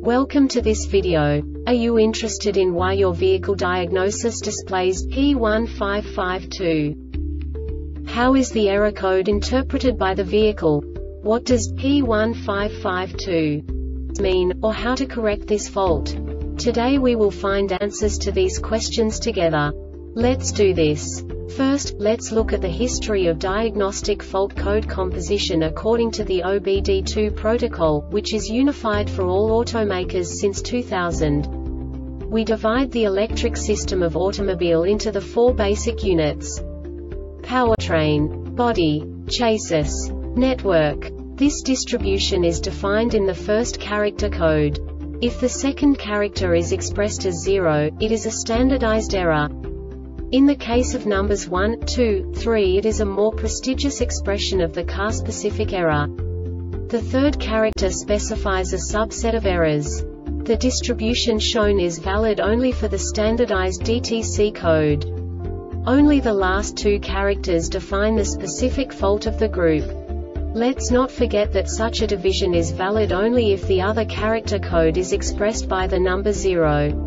Welcome to this video. Are you interested in why your vehicle diagnosis displays P1552? How is the error code interpreted by the vehicle? What does P1552 mean, or how to correct this fault? Today we will find answers to these questions together. Let's do this. First, let's look at the history of diagnostic fault code composition according to the OBD2 protocol, which is unified for all automakers since 2000. We divide the electric system of automobile into the four basic units: powertrain, body, chassis, network. This distribution is defined in the first character code. If the second character is expressed as 0, it is a standardized error. In the case of numbers 1, 2, 3, it is a more prestigious expression of the car-specific error. The third character specifies a subset of errors. The distribution shown is valid only for the standardized DTC code. Only the last two characters define the specific fault of the group. Let's not forget that such a division is valid only if the other character code is expressed by the number 0.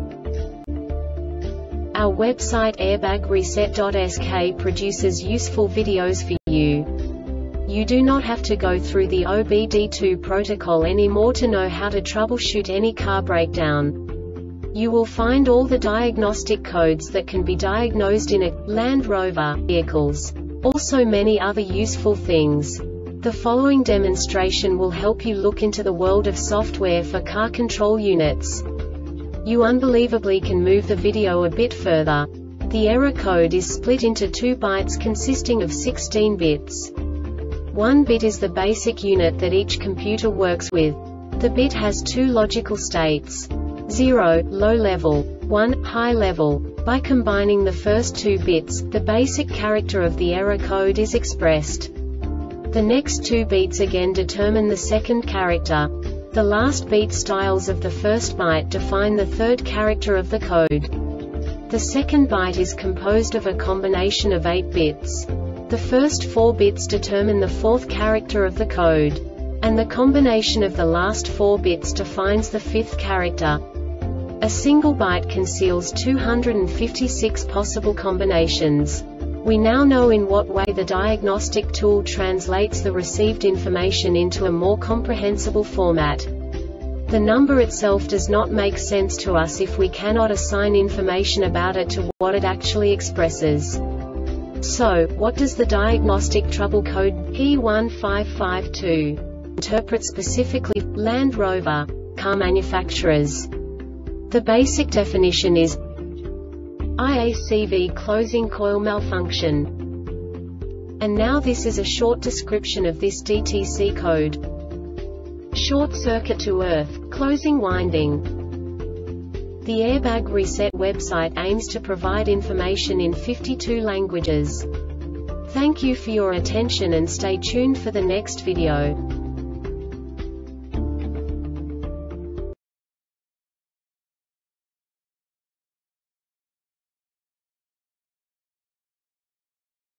Our website airbagreset.sk produces useful videos for you. You do not have to go through the OBD2 protocol anymore to know how to troubleshoot any car breakdown. You will find all the diagnostic codes that can be diagnosed in a Land Rover vehicles. Also many other useful things. The following demonstration will help you look into the world of software for car control units. You unbelievably can move the video a bit further. The error code is split into 2 bytes consisting of 16 bits. 1 bit is the basic unit that each computer works with. The bit has 2 logical states: 0, low level, 1, high level. By combining the first 2 bits, the basic character of the error code is expressed. The next 2 beats again determine the second character. The last beat styles of the first byte define the third character of the code. The second byte is composed of a combination of 8 bits. The first 4 bits determine the fourth character of the code. And the combination of the last 4 bits defines the fifth character. A single byte conceals 256 possible combinations. We now know in what way the diagnostic tool translates the received information into a more comprehensible format. The number itself does not make sense to us if we cannot assign information about it to what it actually expresses. So, what does the diagnostic trouble code P1552 interpret specifically for Land Rover car manufacturers? The basic definition is IACV closing coil malfunction. And now this is a short description of this DTC code. Short circuit to earth, closing winding. The Airbag Reset website aims to provide information in 52 languages. Thank you for your attention and stay tuned for the next video.